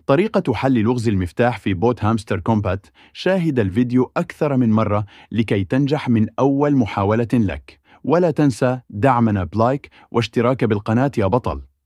طريقة حل لغز المفتاح في بوت هامستر كومبات. شاهد الفيديو أكثر من مرة لكي تنجح من أول محاولة لك، ولا تنسى دعمنا بلايك واشتراك بالقناة يا بطل.